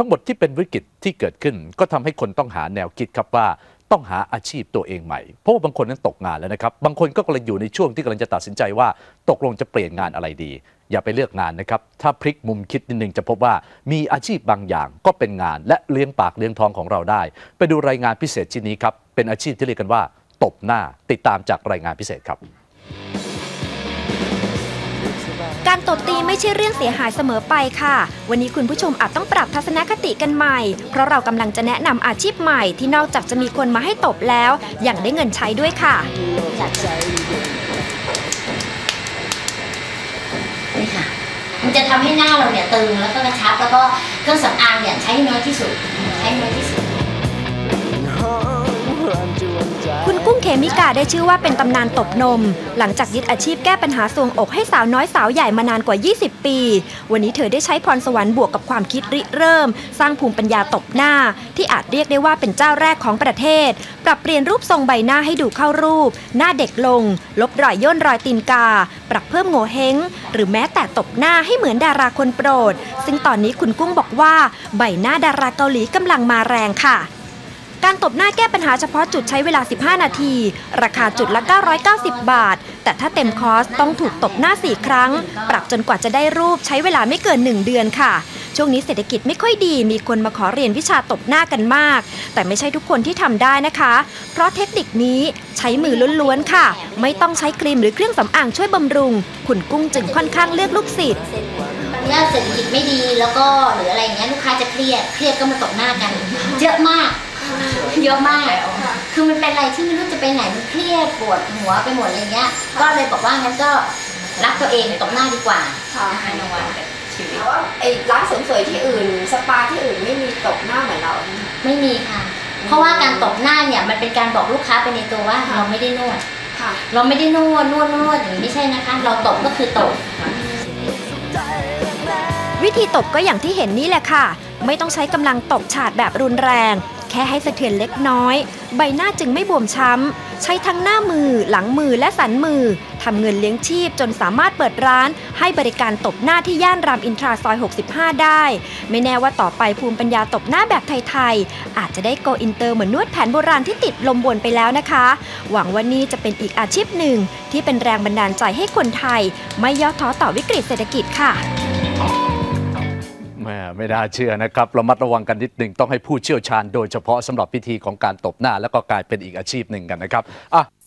ทั้งหมดที่เป็นวิกฤตที่เกิดขึ้นก็ทำให้คนต้องหาแนวคิดครับว่าต้องหาอาชีพตัวเองใหม่เพราะว่าบางคนนั้นตกงานแล้วนะครับบางคนก็กำลังอยู่ในช่วงที่กำลังจะตัดสินใจว่าตกลงจะเปลี่ยนงานอะไรดีอย่าไปเลือกงานนะครับถ้าพลิกมุมคิดนิดนึงจะพบว่ามีอาชีพบางอย่างก็เป็นงานและเลี้ยงปากเลี้ยงท้องของเราได้ไปดูรายงานพิเศษชิ้นนี้ครับเป็นอาชีพที่เรียกกันว่าตบหน้าติดตามจากรายงานพิเศษครับการตบตีไม่ใช่เรื่องเสียหายเสมอไปค่ะวันนี้คุณผู้ชมอาจต้องปรับทัศนคติกันใหม่เพราะเรากำลังจะแนะนำอาชีพใหม่ที่นอกจากจะมีคนมาให้ตบแล้วยังได้เงินใช้ด้วยค่ะนี่ค่ะมันจะทำให้หน้าเราเนี่ยตึงแล้วก็กระชับแล้วก็เครื่องสำอางเนี่ยใช้น้อยที่สุดคุณกุ้งเขมิกาได้ชื่อว่าเป็นตำนานตบนมหลังจากยึดอาชีพแก้ปัญหาทรวงอกให้สาวน้อยสาวใหญ่มานานกว่า20ปีวันนี้เธอได้ใช้พรสวรรค์บวกกับความคิดริเริ่มสร้างภูมิปัญญาตบหน้าที่อาจเรียกได้ว่าเป็นเจ้าแรกของประเทศปรับเปลี่ยนรูปทรงใบหน้าให้ดูเข้ารูปหน้าเด็กลงลบรอยย่นรอยตีนกาปรับเพิ่มโง่เฮงหรือแม้แต่ตบหน้าให้เหมือนดาราคนโปรดซึ่งตอนนี้คุณกุ้งบอกว่าใบหน้าดาราเกาหลีกำลังมาแรงค่ะการตบหน้าแก้ปัญหาเฉพาะจุดใช้เวลา15นาทีราคาจุดละ990 บาทแต่ถ้าเต็มคอร์สต้องถูกตบหน้า4ครั้งปรับจนกว่าจะได้รูปใช้เวลาไม่เกิน1เดือนค่ะช่วงนี้เศรษฐกิจไม่ค่อยดีมีคนมาขอเรียนวิชาตบหน้ากันมากแต่ไม่ใช่ทุกคนที่ทำได้นะคะเพราะเทคนิคนี้ใช้มือล้วนๆค่ะไม่ต้องใช้ครีมหรือเครื่องสำอางช่วยบำรุงคุณกุ้งจึงค่อนข้างเลือกลูกศิษย์เนี่ยเศรษฐกิจไม่ดีแล้วก็หรืออะไรอย่างเงี้ยลูกค้าจะเครียดก็มาตบหน้ากันเยอะมากคือมันเป็นอะไรที่ไม่รู้จะไปไหนมันเครียดปวดหัวไปหมดอะไรเงี้ยก็เลยบอกว่างั้นก็รักตัวเองตบหน้าดีกว่าให้รางวัลกับชีวิตไอ้ร้านเสริมสวยที่อื่นสปาที่อื่นไม่มีตบหน้าเหมือนเราไม่มีค่ะเพราะว่าการตบหน้าเนี่ยมันเป็นการบอกลูกค้าไปในตัวว่าเราไม่ได้นวดเราไม่ได้นวดอย่างนี้ไม่ใช่นะคะเราตบก็คือตบวิธีตบก็อย่างที่เห็นนี่แหละค่ะไม่ต้องใช้กำลังตบฉาดแบบรุนแรงแค่ให้สะเทือนเล็กน้อยใบหน้าจึงไม่บวมช้ำใช้ทั้งหน้ามือหลังมือและสันมือทำเงินเลี้ยงชีพจนสามารถเปิดร้านให้บริการตบหน้าที่ย่านรามอินทราซอย65ได้ไม่แน่ว่าต่อไปภูมิปัญญาตบหน้าแบบไทยๆอาจจะได้โกอินเตอร์เหมือนนวดแผนโบราณที่ติดลมบนไปแล้วนะคะหวังว่านี่จะเป็นอีกอาชีพหนึ่งที่เป็นแรงบันดาลใจให้คนไทยไม่ย่อท้อต่อวิกฤตเศรษฐกิจค่ะไม่น่าเชื่อนะครับระมัดระวังกันนิดหนึ่งต้องให้ผู้เชี่ยวชาญโดยเฉพาะสำหรับพิธีของการตบหน้าแล้วก็กลายเป็นอีกอาชีพหนึ่งกันนะครับ